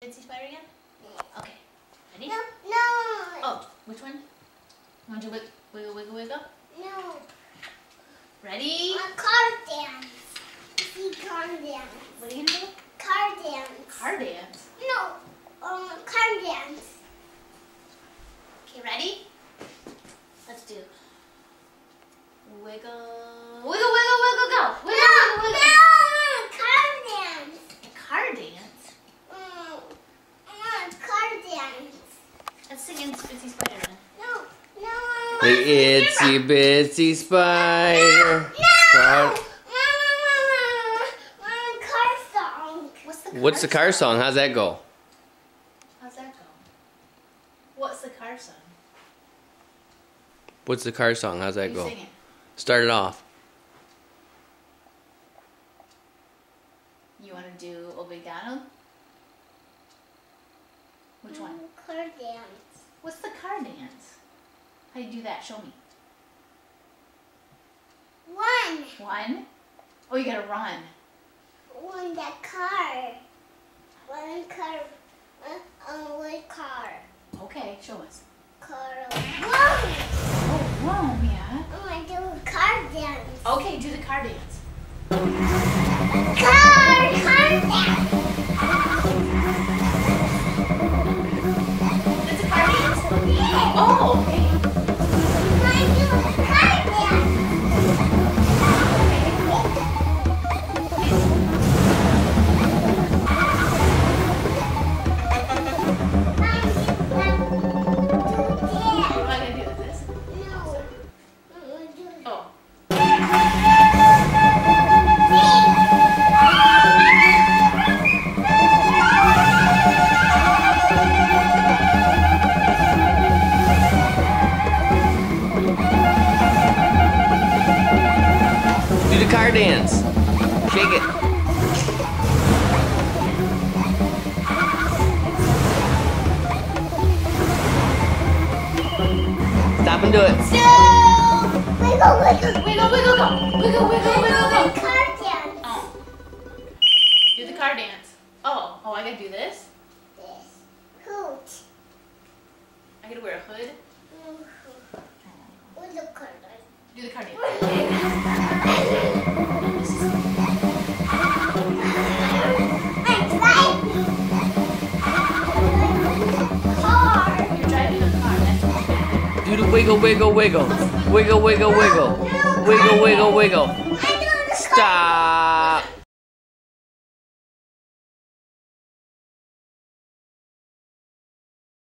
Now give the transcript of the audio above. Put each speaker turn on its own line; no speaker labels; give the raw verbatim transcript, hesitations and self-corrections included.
Itsy Spider again? Okay. Ready?
No, no.
Oh, which one? Want to wiggle, wiggle, wiggle, wiggle?
No.
Ready?
A car dance. See, car dance.
What are you gonna do?
Car dance.
Car dance.
No, um, car dance.
Okay, ready? Let's do wiggle, wiggle, wiggle, wiggle, go. Wiggle,
No,
wiggle, wiggle.
no, car dance.
Car dance?
Mm, mm, car dance.
Let's sing Itsy Bitsy Spider then.
No, no.
The Itsy Bitsy Spider.
No. Car song.
What's the car
What's the car song? How's that go?
How's that go? What's the car song?
What's the car song? How's that
You
go?
sing it.
Start it off.
You want to do obrigado? Which one?
Car dance.
What's the car dance? How do you do that? Show me.
One.
One. Oh, you gotta run.
One that car. One car. Uh, um, one car.
Okay, show us.
Car. Whoa!
Oh, Rome, yeah.
I want to do car dance.
Okay, do the car dance.
Car, car dance.
It's a car dance?
Yeah.
Oh, okay.
I want to do car dance.
What am I gonna do with this?
No. I want to do
Oh.
Do the car dance. Shake it. Stop and do it.
Wiggle, wiggle.
Wiggle, wiggle, go. Wiggle, wiggle, wiggle, go.
Car dance.
Oh. Do the car dance. Oh, oh, I gotta do this?
This. Hoot.
I gotta wear a hood?
With the car dance.
Do the car dance.
Car.
You're driving a car. That's what you're doing.
Do the wiggle, wiggle, wiggle. Wiggle, wiggle, wiggle. Wiggle, wiggle, wiggle.
I do the car.
Stop.